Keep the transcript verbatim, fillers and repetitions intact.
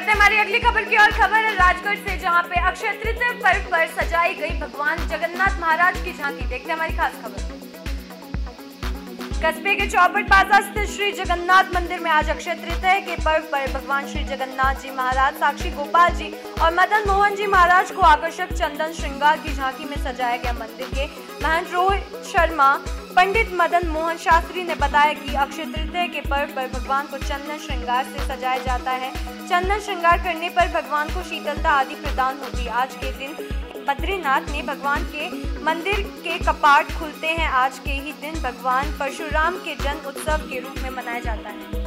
बढ़ते हमारी अगली खबर की और खबर है राजगढ़ से, जहां पे अक्षय तृतीया पर्व पर सजाई गई भगवान जगन्नाथ महाराज की झांकी। देखते हैं हमारी खास खबर। कस्बे के चौपट बाजार स्थित श्री जगन्नाथ मंदिर में आज अक्षय तृतीया के पर्व पर भगवान श्री जगन्नाथ जी महाराज, साक्षी गोपाल जी और मदन मोहन जी महाराज को आकर्षक चंदन श्रृंगार की झांकी में सजाया गया। मंदिर के महंत रोहित शर्मा पंडित मदन मोहन शास्त्री ने बताया कि अक्षय तृतीया के पर्व पर भगवान को चंदन श्रृंगार से सजाया जाता है। चंदन श्रृंगार करने पर भगवान को शीतलता आदि प्रदान होती है। आज के दिन बद्रीनाथ में भगवान के मंदिर के कपाट खुलते हैं। आज के ही दिन भगवान परशुराम के जन्म उत्सव के रूप में मनाया जाता है।